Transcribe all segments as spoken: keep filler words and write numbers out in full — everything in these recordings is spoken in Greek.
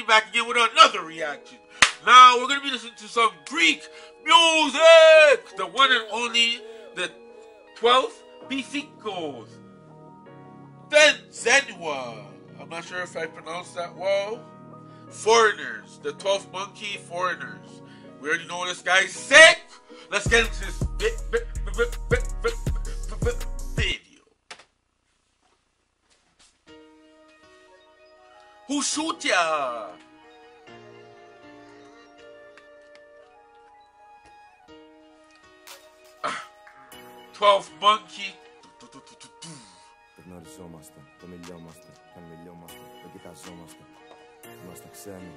back again with another reaction. Now we're gonna be listening to some Greek music. The one and only, the twelfth Pisicos. Then Zenwa. I'm not sure if I pronounced that well. Foreigners. The twelfth Monkey Foreigners. We already know this guy's sick. Let's get into this bit, bit, bit, bit, bit, bit, bit, bit, video. Who shoot ya? twelfth Monkey. Γνωριζόμαστε, το μιλιόμαστε, δεν μιλιόμαστε, δεν κοιταζόμαστε. Είμαστε ξένοι.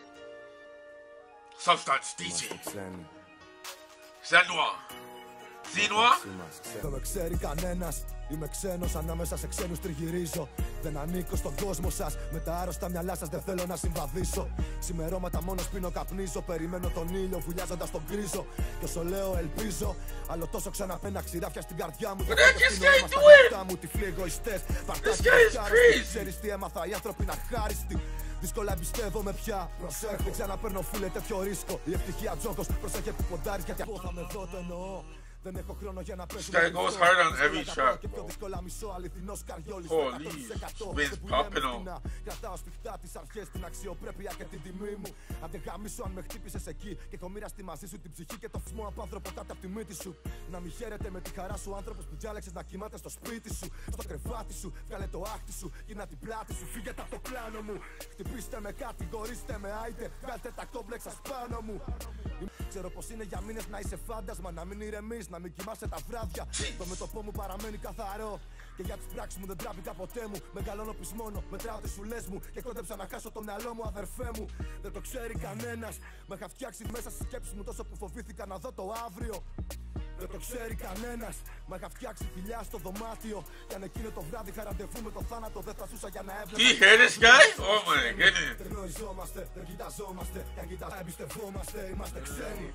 Substance ντι τζέι. Είμαστε ξένοι. Zenwa. Zenwa. Δεν με ξέρει κανένας. Είμαι ξένος, ανάμεσα σε ξένους τριγυρίζω. Δεν ανήκω στον κόσμο σας. Με τα άρρωστα μυαλά σας δεν θέλω να συμβαδίσω. Ξημερώματα μόνο πίνω, καπνίζω. Περιμένω τον ήλιο βουλιάζοντας τον κρίζο. Κι όσο λέω ελπίζω, άλλο τόσο ξαναπένα ξηράφια στην καρδιά μου. Δεν φτύνω αίμα στα γραφτά μου, τυφλοί εγωιστές. Παρτάκι και ξέρεις τι έμαθα, οι άνθρωποι είναι αχάριστοι. Δύσκολα εμπιστεύομαι πια. Προσέχω, δεν ξαναπαίρνω φίλε τέτοιο ρίσκο. Η ευτυχία τζόκος, προσέχε που ποντάρεις γιατί από θα με δω το εννοώ. Δεν έχω χρόνο για να πέσω. This guy goes hard on every track, bro. Holy, Vince popping on. Κρατάω σφιχτά τις αρχές, την αξιοπρέπεια και την τιμή μου. Αν δεν γαμίσω, αν με χτύπησες εκεί και έχω μοιραστεί μαζί σου την ψυχή και το φυσμό από άνθρωπο κάτω από τη μύτη σου. Να μη χαίρεται με τη χαρά σου άνθρωπος που διάλεξες να κοιμάται στο σπίτι σου. Στο κρεβάτι σου, βγάλε το άχτη σου, γύρνα την πλάτη σου, φύγετε από το πλάνο μου. Χτυπήστε με, κατηγορήστε με, άιτε, βγάλτε τα κόμπλεξ σας πάνω μου. Ξέρω πως είναι για μήνες να είσαι φάντασμα, να μην ηρεμείς, να μην κοιμάσαι τα βράδια. Το μέτωπό μου παραμένει καθαρό. Και για τις πράξεις μου δεν τράβηκα ποτέ μου. Μεγαλώνω πεις μόνο, μετράω τις σουλές μου. Και κόντεψα να χάσω το μυαλό μου, αδερφέ μου. Δεν το ξέρει κανένας. Με είχα φτιάξει μέσα στις σκέψεις μου τόσο που φοβήθηκα να δω το αύριο. Δεν το ξέρει κανένας. Μα είχα φτιάξει φιλιά στο δωμάτιο. Κι αν εκείνο το βράδυ είχα ραντεβού με το θάνατο, δεν θα ζούσα για να έβλεπα. Do you hear this guy? Oh my goodness. Δεν γνωριζόμαστε, δεν κοιταζόμαστε. Κι αν κοιτάς, εμπιστευόμαστε, είμαστε ξένοι.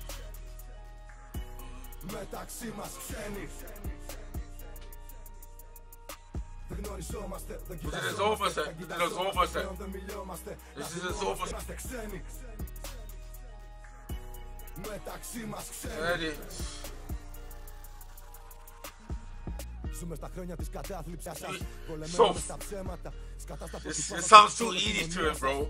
Μεταξύ μας ξένοι. Δεν γνωριζόμαστε, δεν κοιταζόμαστε. Δεν κοιταζόμαστε, δεν μιλιόμαστε. Είμαστε ξένοι. Μεταξύ μας ξένοι. Ζούμε στα χρόνια της κατάθλιψης σας. Πολεμένουμε στα ψέματα. It sounds too easy to it, bro.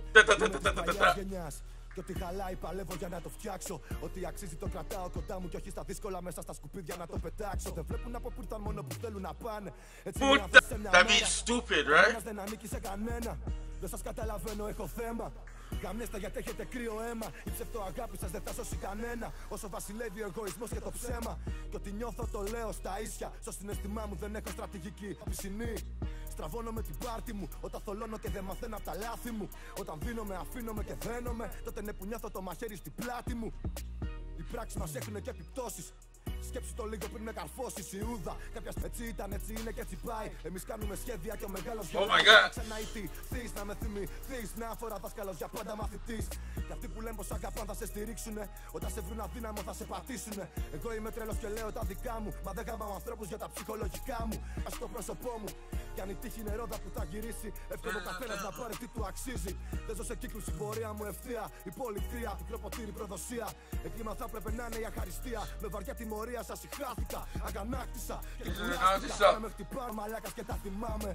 Και ό,τι χαλάει παλεύω για να το φτιάξω. Ό,τι αξίζει το κρατάω κοντά μου. Και όχι στα δύσκολα μέσα στα σκουπίδια να το πετάξω. Δεν βλέπουν από που ήρθαν μόνο που θέλουν να πάνε. Έτσι είναι αυτές σε μια μέρα. That means stupid, right? Ένας δεν ανήκει σε κανένα. Δεν σας καταλαβαίνω, έχω θέμα. Γαμνέστα γιατί έχετε κρύο αίμα. Η ψευτοαγάπη σας δεν θα σώσει κανένα. Όσο βασιλεύει ο εγωισμός και το ψέμα. Και ό,τι νιώθω το λέω στα ίσια. Στο συναισθημά μου δεν έχω στρατηγική. Πισινή. Στραβώνω με την πάρτη μου. Όταν θολώνω και δεν μαθαίνω από τα λάθη μου. Όταν δίνομαι, αφήνομαι και δένομαι. Τότε είναι που νιώθω το μαχαίρι στην πλάτη μου. Οι πράξεις μας έχουν και επιπτώσεις. Σκέψου το λίγο πριν με καρφώσει η Ιούδα. Κάποια έτσι ήταν, έτσι είναι και έτσι πάει. Εμείς κάνουμε σχέδια και ο μεγάλος oh my God. Ξαναητηθείς να με θυμηθείς. Μια φορά δάσκαλος για πάντα μαθητής. Και αυτοί που λένε πως αγαπάν θα σε στηρίξουνε. Όταν σε βρουν αδύναμο θα σε πατήσουνε. Εγώ είμαι τρελός και λέω τα δικά μου. Μα δεν γαμάω ανθρώπους για τα ψυχολογικά μου. Ας το πρόσωπό μου. Κι αν η τύχη είναι ρόδα που θα γυρίσει. Εύκολο ο καθένας να πάρει τι του αξίζει. Δεν ζω σε κύκλους η πορεία μου ευθεία. Η πόλη κρύα, πικρό ποτήρι προδοσία. Εγκλήμα θα πρέπει να είναι η αχαριστία. Με βαριά τιμωρία σας συχάθηκα. Αγανάκτησα και κουράστηκα. Να με χτυπάνε μαλάκας και τα θυμάμαι.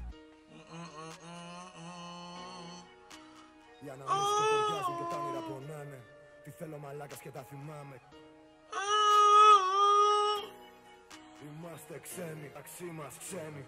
Οι αναμνήσεις το ταιριάζουν και τα όνειρα πονάνε. Τι θέλω μαλάκας και τα θυμάμαι. Είμαστε ξένοι, ταξί μας ξένοι.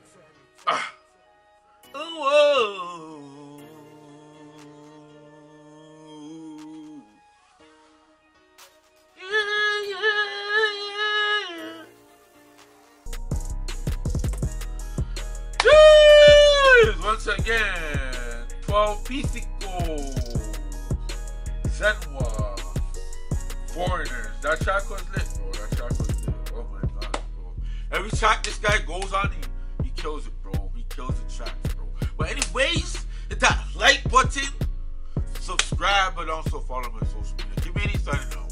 Once again, twelve Pisicos, Zenwa, Foreigners. That track was lit, bro. That track was lit. Oh my god, bro. Every track this guy goes on, he, he kills it, bro. He kills the tracks, bro. But anyways, hit that like button, subscribe, but also follow my social media. Give me any signing out.